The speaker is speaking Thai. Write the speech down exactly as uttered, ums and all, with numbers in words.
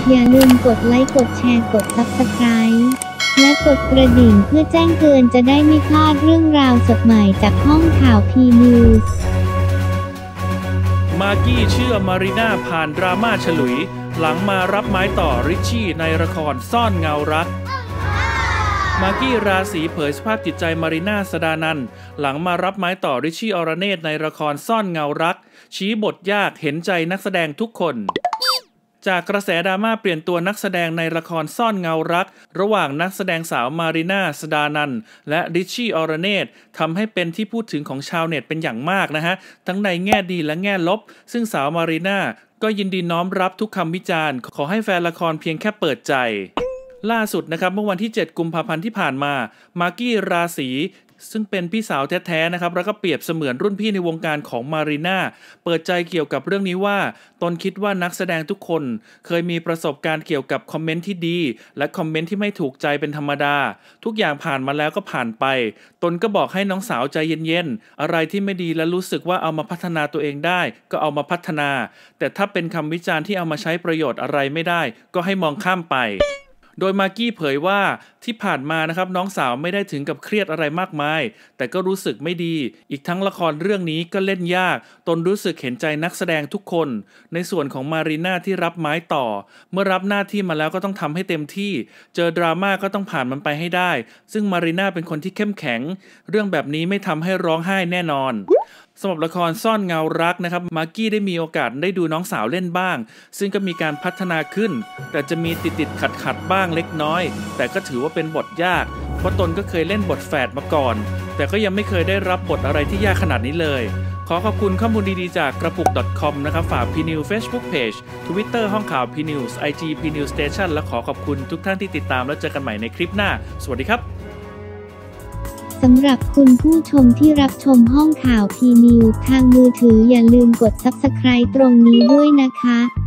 อย่าลืมกดไลค์กดแชร์กด ซับสไครบ์ และกดกระดิ่งเพื่อแจ้งเตือนจะได้ไม่พลาดเรื่องราวสดใหม่จากห้องข่าวพีนิวส์มากกี้เชื่อมารีน่าผ่านดราม่าฉลุยหลังมารับไม้ต่อริชชี่ในละครซ่อนเงารักมากกี้ราศีเผยสภาพจิตใจมารีน่า สดานันท์หลังมารับไม้ต่อริชชี่อรเนตในละครซ่อนเงารักชี้บทยากเห็นใจนักแสดงทุกคนจากกระแสดราม่าเปลี่ยนตัวนักแสดงในละครซ่อนเงารักระหว่างนักแสดงสาวมารีน่า สดานันท์และริชชี่อรเนตทำให้เป็นที่พูดถึงของชาวเน็ตเป็นอย่างมากนะฮะทั้งในแง่ดีและแง่ลบซึ่งสาวมารีน่าก็ยินดีน้อมรับทุกคำวิจารณ์ขอให้แฟนละครเพียงแค่เปิดใจล่าสุดนะครับเมื่อวันที่เจ็ดกุมภาพันธ์ที่ผ่านมามากกี้ราศีซึ่งเป็นพี่สาวแท้ๆนะครับแล้วก็เปรียบเสมือนรุ่นพี่ในวงการของมารีน่าเปิดใจเกี่ยวกับเรื่องนี้ว่าตนคิดว่านักแสดงทุกคนเคยมีประสบการณ์เกี่ยวกับคอมเมนต์ที่ดีและคอมเมนต์ที่ไม่ถูกใจเป็นธรรมดาทุกอย่างผ่านมาแล้วก็ผ่านไปตนก็บอกให้น้องสาวใจเย็นๆอะไรที่ไม่ดีและรู้สึกว่าเอามาพัฒนาตัวเองได้ก็เอามาพัฒนาแต่ถ้าเป็นคำวิจารณ์ที่เอามาใช้ประโยชน์อะไรไม่ได้ก็ให้มองข้ามไปโดยมากกี้เผยว่าที่ผ่านมานะครับน้องสาวไม่ได้ถึงกับเครียดอะไรมากมายแต่ก็รู้สึกไม่ดีอีกทั้งละครเรื่องนี้ก็เล่นยากตนรู้สึกเห็นใจนักแสดงทุกคนในส่วนของมารีน่าที่รับไม้ต่อเมื่อรับหน้าที่มาแล้วก็ต้องทำให้เต็มที่เจอดราม่าก็ต้องผ่านมันไปให้ได้ซึ่งมารีน่าเป็นคนที่เข้มแข็งเรื่องแบบนี้ไม่ทำให้ร้องไห้แน่นอนสำหรับละครซ่อนเงารักนะครับมากกี้ได้มีโอกาสได้ดูน้องสาวเล่นบ้างซึ่งก็มีการพัฒนาขึ้นแต่จะมีติดติดขัดขัดบ้างเล็กน้อยแต่ก็ถือว่าเป็นบทยากเพราะตนก็เคยเล่นบทแฝดมาก่อนแต่ก็ยังไม่เคยได้รับบทอะไรที่ยากขนาดนี้เลยขอขอบคุณข้อมูลดีๆจากกระปุก .com นะครับฝาก พี นิวส์ Facebook Page Twitter ห้องข่าว พี นิวส์ ไอ จี พี นิวส์ Station และขอขอบคุณทุกท่านที่ติดตามแล้วเจอกันใหม่ในคลิปหน้าสวัสดีครับสำหรับคุณผู้ชมที่รับชมห้องข่าวพีนิวส์ทางมือถืออย่าลืมกด ซับสไครบ์ ตรงนี้ด้วยนะคะ